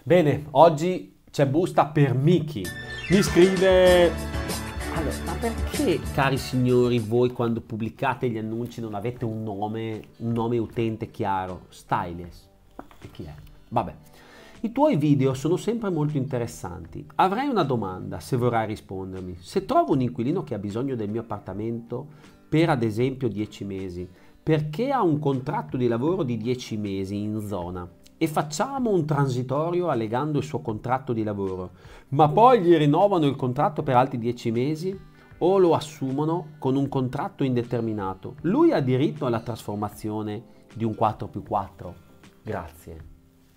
Bene, oggi c'è busta per Miki. Mi scrive... Allora, ma perché, cari signori, voi quando pubblicate gli annunci non avete un nome utente chiaro? Styles. E chi è? Vabbè. I tuoi video sono sempre molto interessanti. Avrei una domanda, se vorrai rispondermi. Se trovo un inquilino che ha bisogno del mio appartamento per ad esempio 10 mesi, perché ha un contratto di lavoro di 10 mesi in zona e facciamo un transitorio allegando il suo contratto di lavoro, ma poi gli rinnovano il contratto per altri 10 mesi o lo assumono con un contratto indeterminato, lui ha diritto alla trasformazione di un 4+4? Grazie.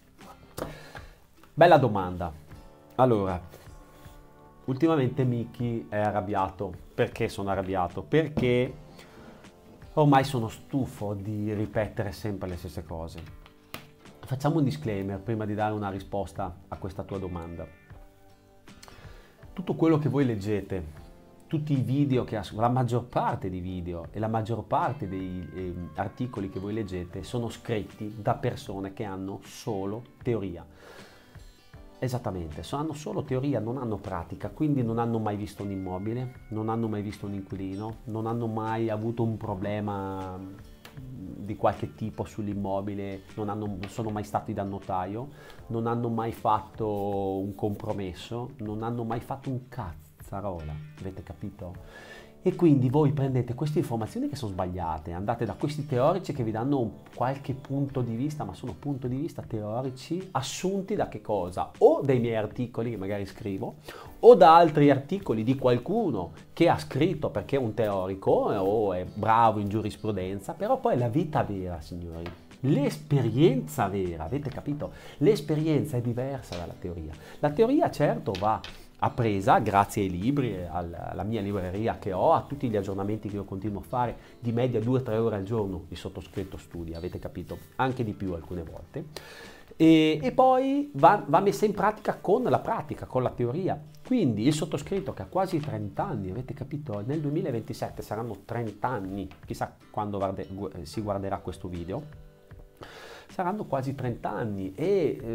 Bella domanda. Allora, ultimamente Miki è arrabbiato. Perché sono arrabbiato? Perché ormai sono stufo di ripetere sempre le stesse cose. Facciamo un disclaimer prima di dare una risposta a questa tua domanda. Tutto quello che voi leggete, tutti i video, la maggior parte dei video e la maggior parte dei articoli che voi leggete sono scritti da persone che hanno solo teoria. Esattamente, hanno solo teoria, non hanno pratica, quindi non hanno mai visto un immobile, non hanno mai visto un inquilino, non hanno mai avuto un problema di qualche tipo sull'immobile, non sono mai stati dal notaio, non hanno mai fatto un compromesso, non hanno mai fatto un cazzarola, avete capito? E quindi voi prendete queste informazioni che sono sbagliate, andate da questi teorici che vi danno qualche punto di vista, ma sono punti di vista teorici assunti da che cosa? O dai miei articoli che magari scrivo, o da altri articoli di qualcuno che ha scritto perché è un teorico o è bravo in giurisprudenza, però poi è la vita vera, signori. L'esperienza vera, avete capito? L'esperienza è diversa dalla teoria. La teoria certo va appresa grazie ai libri, alla mia libreria che ho, a tutti gli aggiornamenti che io continuo a fare, di media 2-3 ore al giorno il sottoscritto studia, avete capito? Anche di più alcune volte. E poi va messa in pratica con la pratica, con la teoria. Quindi il sottoscritto che ha quasi 30 anni, avete capito? Nel 2027 saranno 30 anni, chissà quando si guarderà questo video, saranno quasi 30 anni e...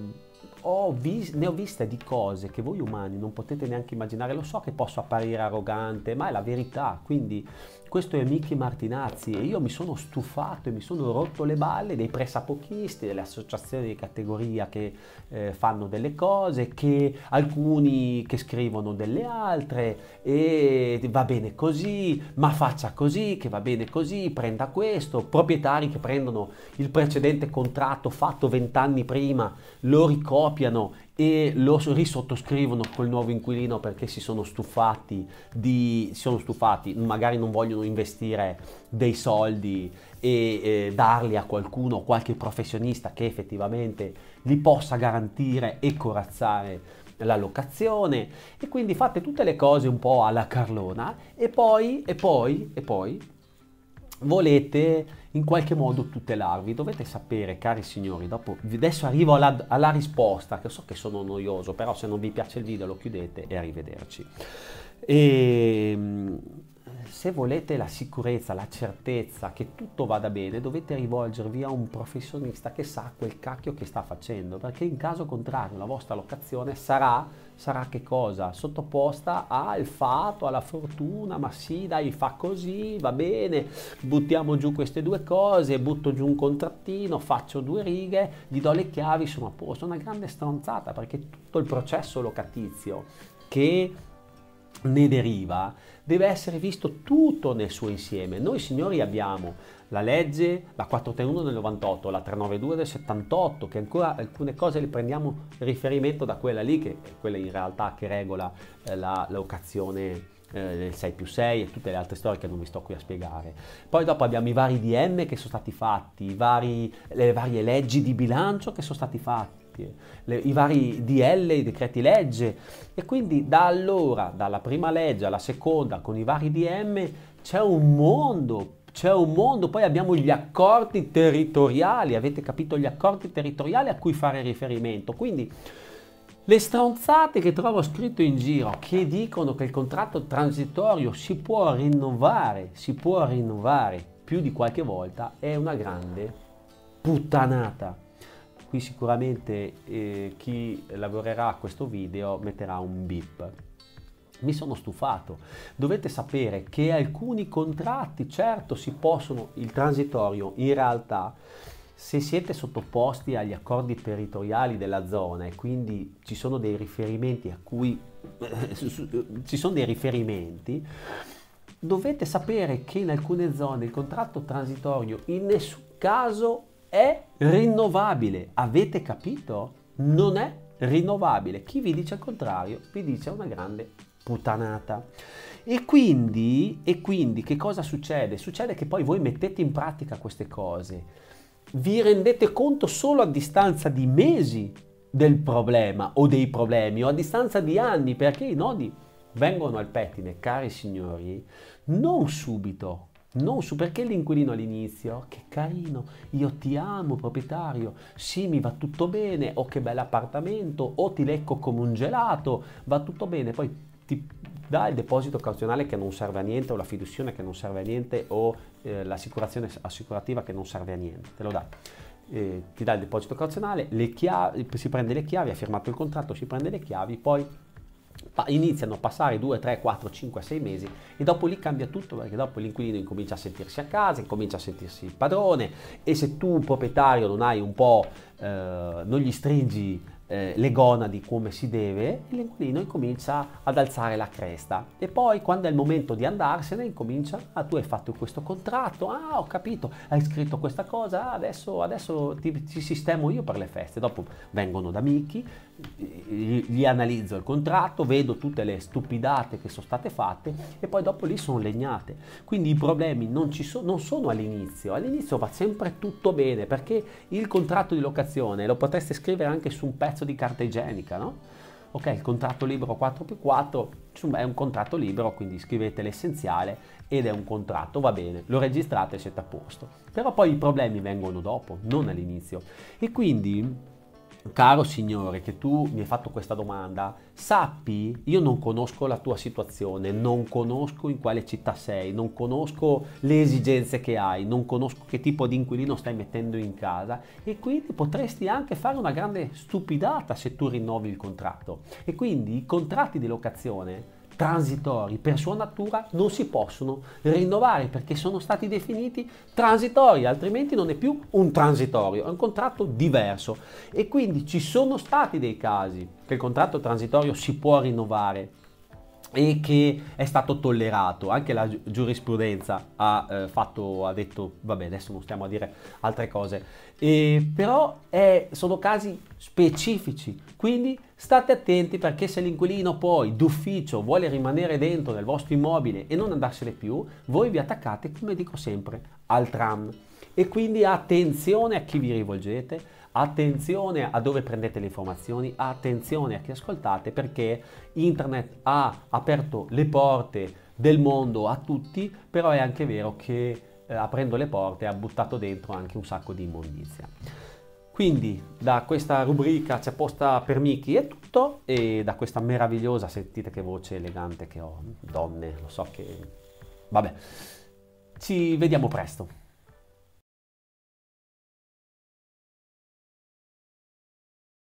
ne ho viste di cose che voi umani non potete neanche immaginare. Lo so che posso apparire arrogante, ma è la verità. Quindi questo è Miki Martinazzi e io mi sono stufato e mi sono rotto le balle dei pressapochisti, delle associazioni di categoria che fanno delle cose, che alcuni che scrivono delle altre e va bene così, ma faccia così, che va bene così, prenda questo, proprietari che prendono il precedente contratto fatto 20 anni prima, lo ricopiano e lo risottoscrivono col nuovo inquilino perché si sono stufati, magari non vogliono investire dei soldi e darli a qualcuno, qualche professionista che effettivamente li possa garantire e corazzare la locazione, e quindi fate tutte le cose un po' alla Carlona e poi volete in qualche modo tutelarvi. Dovete sapere, cari signori, adesso arrivo alla risposta, che so che sono noioso, però se non vi piace il video lo chiudete e arrivederci. Se volete la sicurezza, la certezza che tutto vada bene, dovete rivolgervi a un professionista che sa quel cacchio che sta facendo, perché in caso contrario la vostra locazione sarà che cosa? Sottoposta al fato, alla fortuna, ma sì dai, fa così, va bene, buttiamo giù queste due cose, butto giù un contrattino, faccio 2 righe, gli do le chiavi, sono a posto. Una grande stronzata, perché tutto il processo locatizio che ne deriva deve essere visto tutto nel suo insieme. Noi signori abbiamo la legge, la 431 del 98, la 392 del 78, che ancora alcune cose le prendiamo riferimento da quella lì, che è quella in realtà che regola la locazione del 6+6 e tutte le altre storie che non vi sto qui a spiegare. Poi dopo abbiamo i vari DM che sono stati fatti, le varie leggi di bilancio che sono stati fatti, i vari DL, i decreti legge, e quindi da allora, dalla prima legge alla seconda con i vari DM c'è un mondo. Poi abbiamo gli accordi territoriali, avete capito? Gli accordi territoriali a cui fare riferimento. Quindi le stronzate che trovo scritto in giro, che dicono che il contratto transitorio si può rinnovare più di qualche volta, è una grande puttanata. qui sicuramente chi lavorerà a questo video metterà un beep. Mi sono stufato. Dovete sapere che alcuni contratti, certo, si possono, il transitorio in realtà, se siete sottoposti agli accordi territoriali della zona e quindi ci sono dei riferimenti a cui ci sono dei riferimenti, dovete sapere che in alcune zone il contratto transitorio in nessun caso è rinnovabile. Avete capito? Non è rinnovabile. Chi vi dice il contrario vi dice una grande puttanata. E quindi che cosa succede? Succede che poi voi mettete in pratica queste cose, vi rendete conto solo a distanza di mesi del problema o dei problemi, o a distanza di anni, perché i nodi vengono al pettine, cari signori, non subito. Perché l'inquilino all'inizio, che carino, io ti amo proprietario, sì mi va tutto bene, oh che bell'appartamento, oh ti lecco come un gelato, va tutto bene, poi ti dà il deposito cauzionale che non serve a niente, o la fiduzione che non serve a niente, o l'assicurazione assicurativa che non serve a niente, te lo dà. Ti dà il deposito cauzionale, le chiavi, si prende le chiavi, ha firmato il contratto, si prende le chiavi, poi iniziano a passare 2, 3, 4, 5, 6 mesi e dopo lì cambia tutto, perché dopo l'inquilino incomincia a sentirsi a casa, incomincia a sentirsi il padrone, e se tu proprietario non hai un po', non gli stringi le gonadi come si deve, l'inquilino incomincia ad alzare la cresta, e poi quando è il momento di andarsene incomincia: ah, tu hai fatto questo contratto, ah ho capito, hai scritto questa cosa, adesso ti sistemo io per le feste. Dopo vengono da Michi, gli analizzo il contratto, vedo tutte le stupidate che sono state fatte e poi dopo lì sono legnate. Quindi i problemi non sono all'inizio va sempre tutto bene, perché il contratto di locazione lo potreste scrivere anche su un pezzo di carta igienica, no? Ok, il contratto libero 4x4 è un contratto libero, quindi scrivete l'essenziale ed è un contratto, va bene, lo registrate e siete a posto. Però poi i problemi vengono dopo, non all'inizio. E quindi, caro signore, che tu mi hai fatto questa domanda, sappi, io non conosco la tua situazione, non conosco in quale città sei, non conosco le esigenze che hai, non conosco che tipo di inquilino stai mettendo in casa, e quindi potresti anche fare una grande stupidata se tu rinnovi il contratto. E quindi i contratti di locazione transitori per sua natura non si possono rinnovare, perché sono stati definiti transitori, altrimenti non è più un transitorio, è un contratto diverso. E quindi ci sono stati dei casi che il contratto transitorio si può rinnovare e che è stato tollerato, anche la giurisprudenza ha detto vabbè, adesso non stiamo a dire altre cose, però sono casi specifici, quindi state attenti, perché se l'inquilino poi d'ufficio vuole rimanere dentro nel vostro immobile e non andarsene più, voi vi attaccate, come dico sempre, al tram. E quindi attenzione a chi vi rivolgete, attenzione a dove prendete le informazioni, attenzione a chi ascoltate, perché internet ha aperto le porte del mondo a tutti, però è anche vero che aprendo le porte ha buttato dentro anche un sacco di immondizia. Quindi da questa rubrica C'è posta per Michi è tutto, e da questa meravigliosa, sentite che voce elegante che ho, donne, lo so che... vabbè, ci vediamo presto.